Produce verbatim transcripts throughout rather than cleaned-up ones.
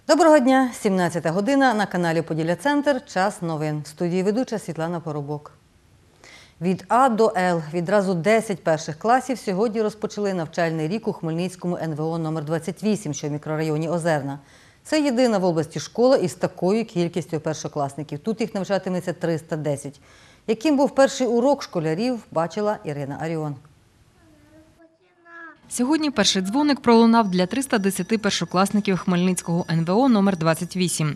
Доброго дня! сімнадцята година на каналі Поділля-Центр. Час новин. В студії ведуча Світлана Поробок. Від А до Л. Відразу десять перших класів сьогодні розпочали навчальний рік у Хмельницькому ен ве о номер двадцять вісім, що в мікрорайоні Озерна. Це єдина в області школа із такою кількістю першокласників. Тут їх навчатиметься триста десять. Яким був перший урок школярів, бачила Ірина Аріон. Сьогодні перший дзвоник пролунав для триста десяти першокласників Хмельницького ен ве о номер двадцять вісім.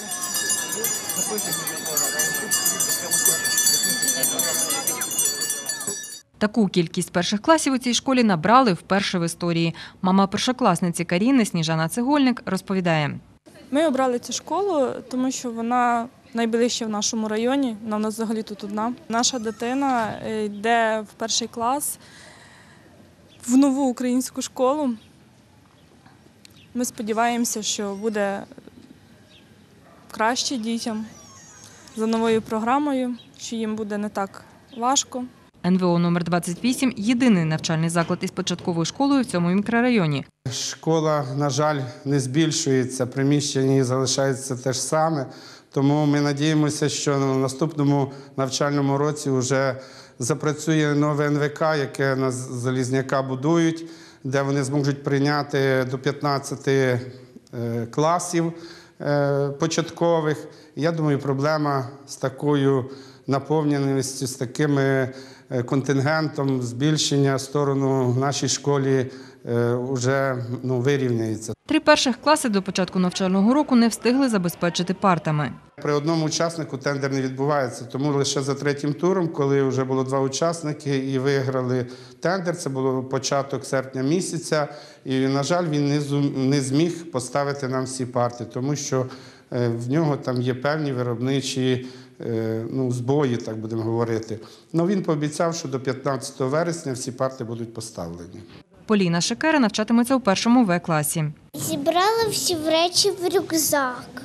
Таку кількість перших класів у цій школі набрали вперше в історії. Мама першокласниці Каріни Сніжана Цегольник розповідає. Ми обрали цю школу, тому що вона найближча в нашому районі, вона в нас взагалі тут одна. Наша дитина йде в перший клас в нову українську школу. Ми сподіваємося, що буде краще дітям за новою програмою, що їм буде не так важко. ен ве о номер двадцять вісім – єдиний навчальний заклад із початковою школою в цьому мікрорайоні. Школа, на жаль, не збільшується, приміщення залишається те ж саме. Тому ми надіємося, що на наступному навчальному році вже запрацює нове ен ве ка, яке на Залізняка будують, де вони зможуть прийняти до п'ятнадцяти класів початкових. Я думаю, проблема з такою наповненістю, з таким контингентом, збільшення в сторону в нашій школі вже ну, вирівняється. Три перших класи до початку навчального року не встигли забезпечити партами. При одному учаснику тендер не відбувається, тому лише за третім туром, коли вже було два учасники і виграли тендер, це було початок серпня місяця, і, на жаль, він не зміг поставити нам всі парти, тому що в нього там є певні виробничі ну, збої, так будемо говорити. Но він пообіцяв, що до п'ятнадцятого вересня всі парти будуть поставлені. Поліна Шекера навчатиметься у першому Ве класі. Зібрала всі речі в рюкзак.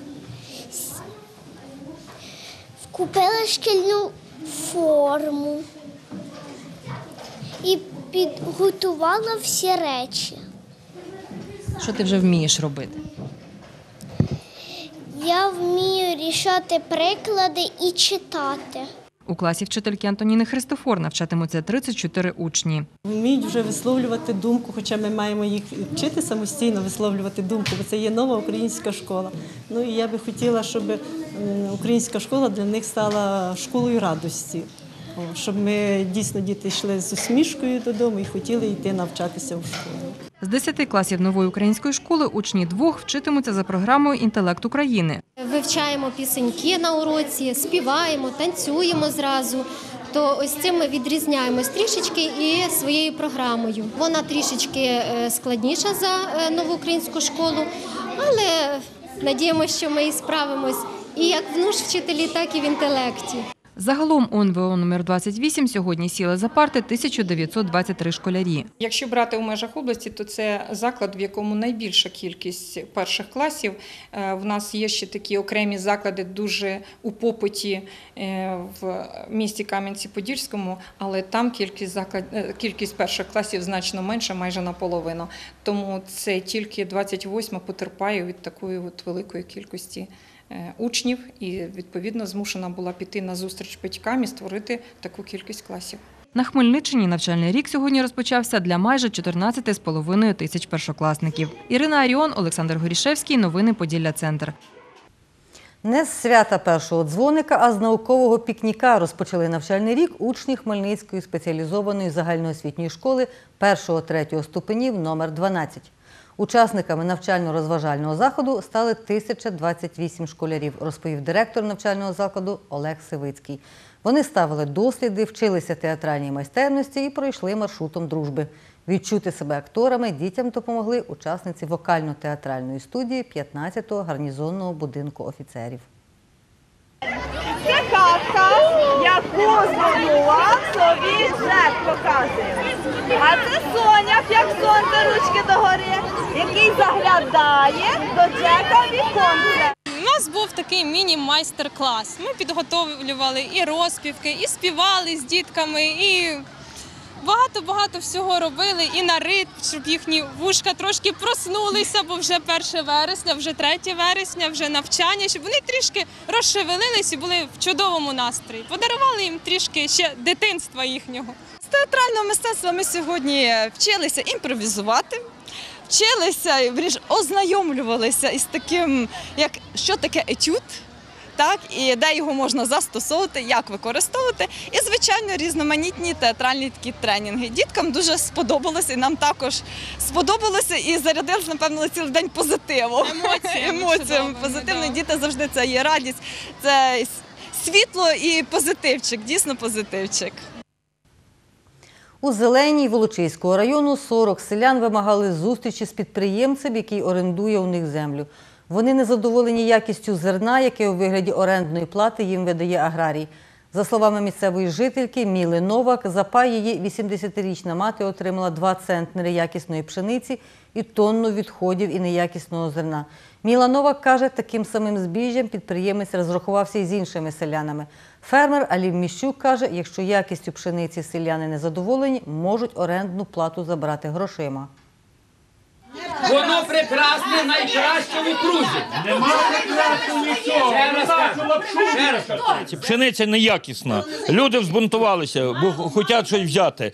Купила шкільну форму і підготувала всі речі. Що ти вже вмієш робити? Я вмію рішати приклади і читати. У класі вчительки Антоніни Христофор навчатимуться тридцять чотири учні. Вміють вже висловлювати думку, хоча ми маємо їх вчити самостійно висловлювати думку, бо це є нова українська школа. Ну і я би хотіла, щоб українська школа для них стала школою радості, щоб ми дійсно діти йшли з усмішкою додому і хотіли йти навчатися в школу. З десяти класів нової української школи учні двох вчитимуться за програмою «Інтелект України». Вивчаємо пісеньки на уроці, співаємо, танцюємо зразу. То ось цим ми відрізняємось трішечки і своєю програмою. Вона трішечки складніша за нову українську школу, але надіємося, що ми і справимось і як в нуж вчителі, так і в інтелекті. Загалом у ен ве о номер двадцять вісім сьогодні сіли за парти тисяча дев'ятсот двадцять три школярі. Якщо брати у межах області, то це заклад, в якому найбільша кількість перших класів. В нас є ще такі окремі заклади дуже у попиті в місті Кам'янці-Подільському, але там кількість, заклад... кількість перших класів значно менша, майже наполовину. Тому це тільки двадцять восьма потерпає від такої от великої кількості учнів і, відповідно, змушена була піти на зустріч батькам і створити таку кількість класів. На Хмельниччині навчальний рік сьогодні розпочався для майже чотирнадцяти з половиною тисяч першокласників. Ірина Аріон, Олександр Горішевський. Новини Поділля-Центр. Не з свята першого дзвоника, а з наукового пікніка розпочали навчальний рік учні Хмельницької спеціалізованої загальноосвітньої школи першого-третього ступенів номер дванадцять. Учасниками навчально-розважального заходу стали тисяча двадцять вісім школярів, розповів директор навчального закладу Олег Сивицький. Вони ставили досліди, вчилися театральній майстерності і пройшли маршрутом дружби. Відчути себе акторами дітям допомогли учасниці вокально-театральної студії п'ятнадцятого гарнізонного будинку офіцерів. Це картка, яку здобула собі Джек показує. А це Соня, як сонце, ручки догори, який заглядає до Джека віконце. У нас був такий міні-майстер-клас. Ми підготовлювали і розпівки, і співали з дітками, і багато-багато всього робили і на рит, щоб їхні вушка трошки проснулися, бо вже перше вересня, вже третє вересня, вже навчання, щоб вони трішки розшевелились і були в чудовому настрої. Подарували їм трішки ще дитинства їхнього. З театрального мистецтва ми сьогодні вчилися імпровізувати, вчилися, вірніше, ознайомлювалися із таким, як що таке етюд, так, і де його можна застосовувати, як використовувати, і, звичайно, різноманітні театральні такі тренінги. Діткам дуже сподобалося, і нам також сподобалося, і зарядилися, напевно, цілий день позитивом. Емоціями, Емоціями позитивними. Діти завжди це є радість, це світло і позитивчик, дійсно позитивчик. У Зеленій Волочиського району сорок селян вимагали зустрічі з підприємцем, який орендує у них землю. Вони незадоволені якістю зерна, яке у вигляді орендної плати їм видає аграрій. За словами місцевої жительки Міли Новак, за пай її вісімдесятирічна мати отримала два центнери якісної пшениці і тонну відходів і неякісного зерна. Міла Новак каже, таким самим збіжжям підприємець розрахувався і з іншими селянами. Фермер Алів Міщук каже, якщо якістю пшениці селяни не задоволені, можуть орендну плату забрати грошима. Воно прекрасне, найкраще в окрузі. Нема прекрасного нічого. Ще раз кажу. Ще раз кажу. Пшениця неякісна. Люди взбунтувалися, бо хочуть щось взяти.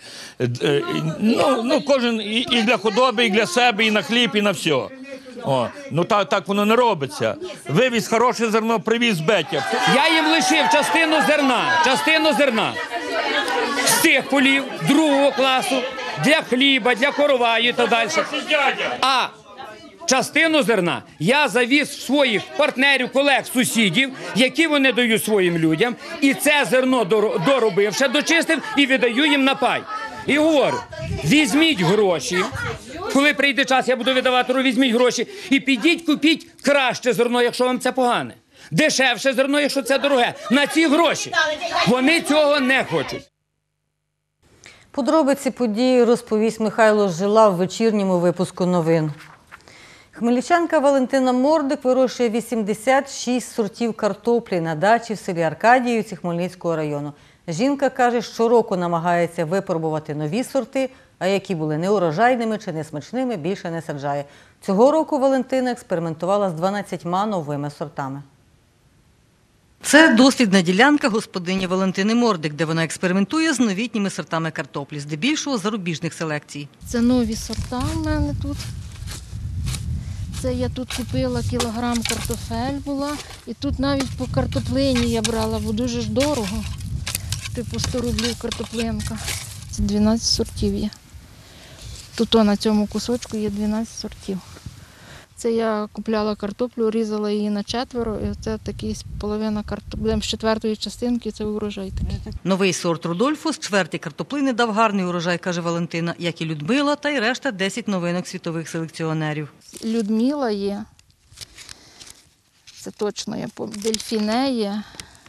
Ну, ну кожен і, і для худоби, і для себе, і на хліб, і на все. О, ну так, так воно не робиться. Вивіз хороше зерно, привіз бетя. Я їм лишив частину зерна, частину зерна з тих полів другого класу для хліба, для короваю і так далі. А частину зерна я завіз своїх партнерів, колег, сусідів, які вони дають своїм людям, і це зерно доробивши, дочистив і видаю їм на пай. І говорю, візьміть гроші, коли прийде час, я буду видавати, візьміть гроші і підіть, купіть краще зерно, якщо вам це погане. Дешевше зерно, якщо це дороге. На ці гроші. Вони цього не хочуть. Подробиці події розповість Михайло Жила в вечірньому випуску новин. Хмельничанка Валентина Мордик вирощує вісімдесят шість сортів картоплі на дачі в селі Аркадіївці Хмельницького району. Жінка каже, щороку намагається випробувати нові сорти, а які були неурожайними чи несмачними, більше не саджає. Цього року Валентина експериментувала з дванадцятьма новими сортами. Це дослідна ділянка господині Валентини Мордик, де вона експериментує з новітніми сортами картоплі, здебільшого зарубіжних селекцій. Це нові сорта в мене тут. Це я тут купила кілограм картофель була. І тут навіть по картоплині я брала, бо дуже ж дорого. Типу сто рублів картоплинка. Це дванадцять сортів є. Тут на цьому кусочку є дванадцять сортів. Це я купляла картоплю, різала її на четверо, і це такий половина картоплі. З четвертої частинки це урожай такий. Новий сорт Рудольфус чверті картоплини дав гарний урожай, каже Валентина, як і Людмила та й решта десять новинок світових селекціонерів. Людмила є, це точно я пам'ятаю, Дельфіне є,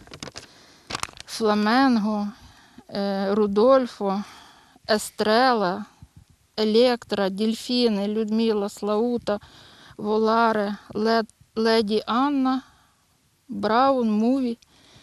Фламенго, Рудольфо, Естрела, Електра, Дельфіни, Людмила, Слаута, Воларе, Лед, Леді Анна, Браун, Муві.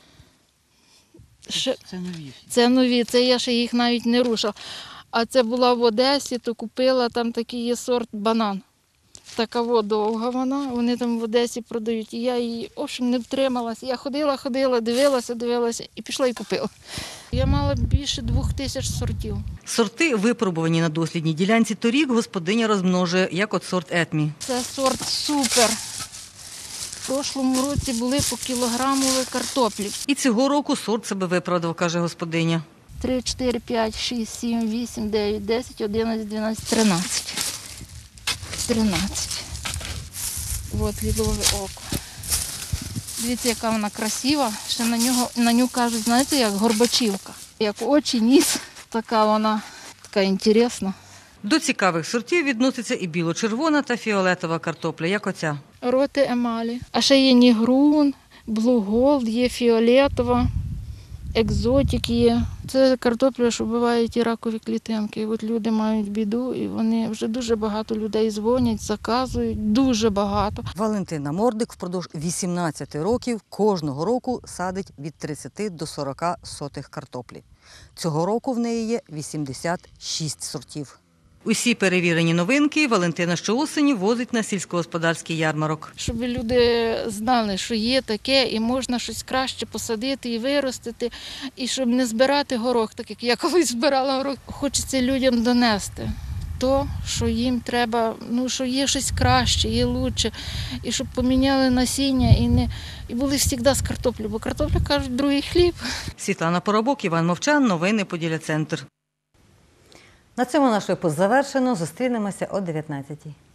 Ще... Це нові. Це нові, це я ще їх навіть не рушила. А це була в Одесі, то купила, там такий є сорт банан. Така во довга вона, вони там в Одесі продають. І я її, в общем, не втрималася. Я ходила, ходила, дивилася, дивилася і пішла і купила. Я мала більше двох тисяч сортів. Сорти, випробувані на дослідній ділянці торік, господиня розмножує, як от сорт Етмі. Це сорт супер. В прошлому році були по кілограмові картоплі. І цього року сорт себе виправдав, каже господиня. три, чотири, п'ять, шість, сім, вісім, дев'ять, десять, одинадцять, дванадцять, тринадцять. тринадцять. От лілове око. Дивіться, яка вона красива. Ще на нього, на нього кажуть, знаєте, як горбачівка. Як очі, ніс. Така вона, така інтересна. До цікавих сортів відноситься і біло-червона та фіолетова картопля, як оця. Роти емалі. А ще є нігрун, блу голд, є фіолетова, екзотик є. Це картопля, що вбиває ті ракові клітинки. І от люди мають біду, і вони вже дуже багато людей дзвонять, заказують, дуже багато. Валентина Мордик впродовж вісімнадцяти років кожного року садить від тридцяти до сорока сотих картоплі. Цього року в неї є вісімдесят шість сортів. Усі перевірені новинки Валентина щоосені возить на сільськогосподарський ярмарок. Щоб люди знали, що є таке і можна щось краще посадити і виростити, і щоб не збирати горох, так як я колись збирала горох. Хочеться людям донести то, що їм треба, ну, що є щось краще, є краще, і щоб поміняли насіння і, не, і були завжди з картоплі, бо картопля, кажуть, другий хліб. Світлана Поробок, Іван Мовчан, новини Поділля Центр. На цьому наш випуск завершено. Зустрінемося о дев'ятнадцятій.